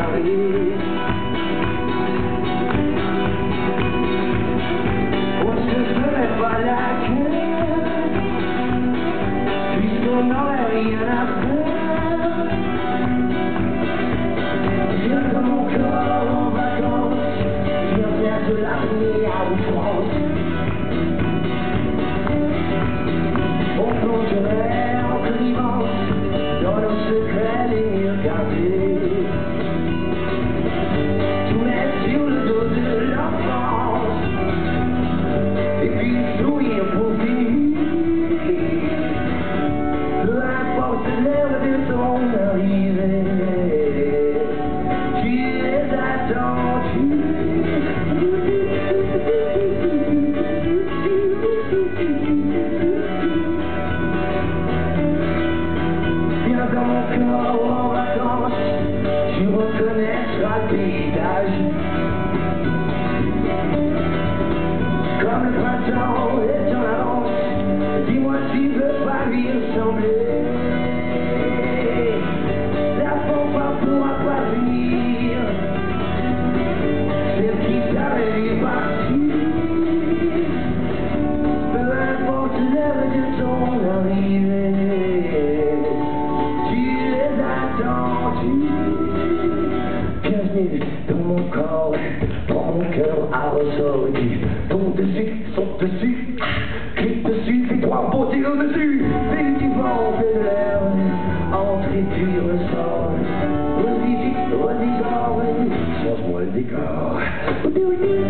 Paris. Moi je ne ferais pas la queue, puisqu'on n'aurait rien à faire. Viens dans mon corps en vacances, viens faire de l'apnée à outrance. On plongerait en connivence dans nos secrets les mieux gardés. Tout mettre sur le dos de l'enfance, et puis sourire pour finir. Peu importe l'heure de ton arrivée, tu es attendu. Viens dans mon corps en vacances, tu reconnaîtras le paysage. Comme le printemps est en avance, dis-moi si tu veux pas lui ressembler. La fanfare pourra pas venir, celle qui t'avait vu partir. Peu importe l'heure de ton arrivée, tu es attendu. Bienvenue dans mon corps, prends mon cœur à ressort et dis tombe dessus, saute dessus, clique dessus, fais trois beautés au-dessus. Fais du vent, fais de l'air, entre et puis ressort. Vas-y vite, vas-y, change-moi le décor.